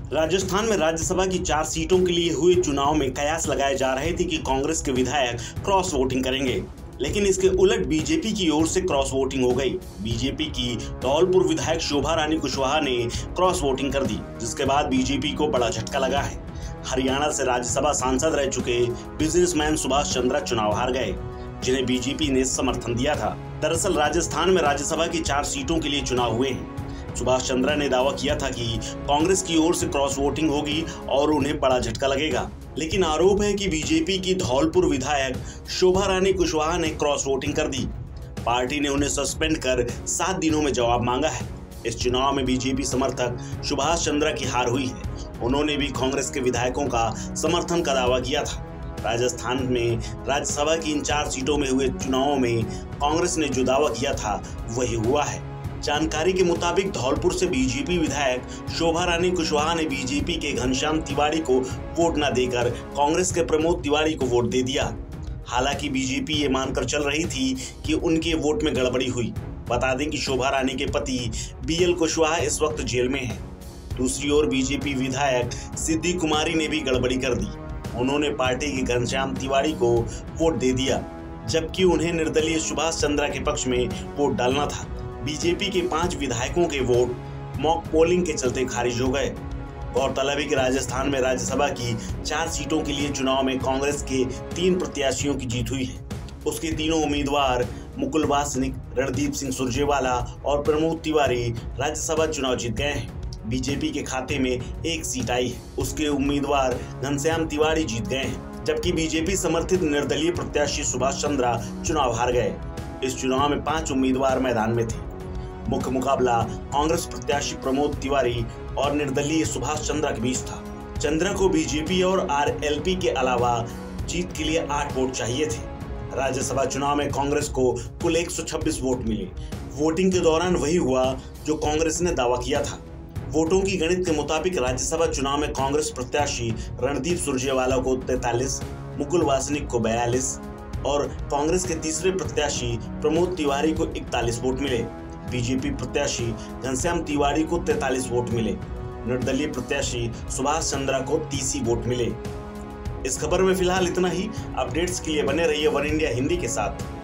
राजस्थान में राज्यसभा की 4 सीटों के लिए हुए चुनाव में कयास लगाए जा रहे थे कि कांग्रेस के विधायक क्रॉस वोटिंग करेंगे, लेकिन इसके उलट बीजेपी की ओर से क्रॉस वोटिंग हो गई। बीजेपी की धौलपुर विधायक शोभा रानी कुशवाहा ने क्रॉस वोटिंग कर दी, जिसके बाद बीजेपी को बड़ा झटका लगा है। हरियाणा से राज्यसभा सांसद रह चुके बिजनेसमैन सुभाष चंद्रा चुनाव हार गए, जिन्हें बीजेपी ने समर्थन दिया था। दरअसल राजस्थान में राज्यसभा की 4 सीटों के लिए चुनाव हुए हैं। सुभाष चंद्रा ने दावा किया था कि कांग्रेस की ओर से क्रॉस वोटिंग होगी और उन्हें बड़ा झटका लगेगा, लेकिन आरोप है कि बीजेपी की धौलपुर विधायक शोभा रानी कुशवाहा ने क्रॉस वोटिंग कर दी। पार्टी ने उन्हें सस्पेंड कर 7 दिनों में जवाब मांगा है। इस चुनाव में बीजेपी समर्थक सुभाष चंद्रा की हार हुई है। उन्होंने भी कांग्रेस के विधायकों का समर्थन का दावा किया था। राजस्थान में राज्यसभा की इन 4 सीटों में हुए चुनावों में कांग्रेस ने जो दावा किया था वही हुआ है। जानकारी के मुताबिक धौलपुर से बीजेपी विधायक शोभा रानी कुशवाहा ने बीजेपी के घनश्याम तिवारी को वोट न देकर कांग्रेस के प्रमोद तिवारी को वोट दे दिया। हालांकि बीजेपी ये मानकर चल रही थी कि उनके वोट में गड़बड़ी हुई। बता दें कि शोभा रानी के पति बीएल कुशवाहा इस वक्त जेल में हैं। दूसरी ओर बीजेपी विधायक सिद्धि कुमारी ने भी गड़बड़ी कर दी। उन्होंने पार्टी के घनश्याम तिवारी को वोट दे दिया, जबकि उन्हें निर्दलीय सुभाष चंद्रा के पक्ष में वोट डालना था। बीजेपी के 5 विधायकों के वोट मॉक पोलिंग के चलते खारिज हो गए। गौरतलब है कि राजस्थान में राज्यसभा की 4 सीटों के लिए चुनाव में कांग्रेस के 3 प्रत्याशियों की जीत हुई है। उसके तीनों उम्मीदवार मुकुल वासनिक, रणदीप सिंह सुरजेवाला और प्रमोद तिवारी राज्यसभा चुनाव जीत गए हैं। बीजेपी के खाते में 1 सीट आई है। उसके उम्मीदवार घनश्याम तिवारी जीत गए हैं, जबकि बीजेपी समर्थित निर्दलीय प्रत्याशी सुभाष चंद्रा चुनाव हार गए। इस चुनाव में 5 उम्मीदवार मैदान में थे। मुख्य मुकाबला कांग्रेस प्रत्याशी प्रमोद तिवारी और निर्दलीय सुभाष चंद्रा के बीच था। चंद्रा को बीजेपी और आरएलपी के अलावा जीत के लिए 8 वोट चाहिए थे। राज्यसभा चुनाव में कांग्रेस को कुल 126 वोट मिले। वोटिंग के दौरान वही हुआ जो कांग्रेस ने दावा किया था। वोटों की गणित के मुताबिक राज्यसभा चुनाव में कांग्रेस प्रत्याशी रणदीप सुरजेवाला को 43, मुकुल वासनिक को 42 और कांग्रेस के तीसरे प्रत्याशी प्रमोद तिवारी को 41 वोट मिले। बीजेपी प्रत्याशी घनश्याम तिवारी को 43 वोट मिले। निर्दलीय प्रत्याशी सुभाष चंद्रा को 30 वोट मिले। इस खबर में फिलहाल इतना ही। अपडेट्स के लिए बने रहिए वन इंडिया हिंदी के साथ।